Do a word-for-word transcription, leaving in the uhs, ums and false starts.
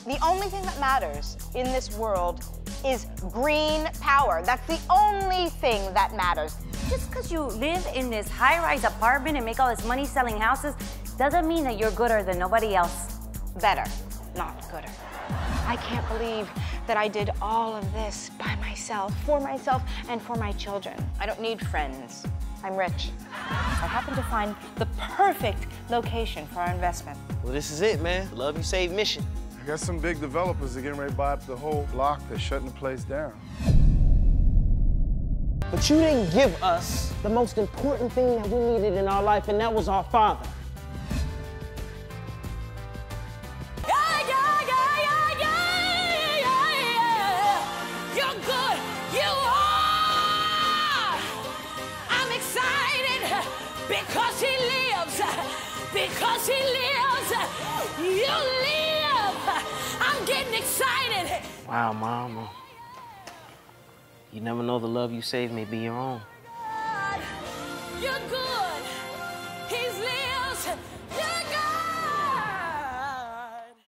The only thing that matters in this world is green power. That's the only thing that matters. Just because you live in this high-rise apartment and make all this money selling houses doesn't mean that you're gooder than nobody else. Better, not gooder. I can't believe that I did all of this by myself, for myself and for my children. I don't need friends. I'm rich. I happen to find the perfect location for our investment. Well, this is it, man. The Love You Save mission. I got some big developers are getting ready to buy up the whole block. They're shutting the place down. But you didn't give us the most important thing that we needed in our life, and that was our father. Yeah, yeah, yeah, yeah, yeah, yeah, yeah. You're good. You are. I'm excited because he lives. Because he lives. You live. I'm getting excited. Wow, Mama. You never know the love you save may be your own. You're good. He lives. You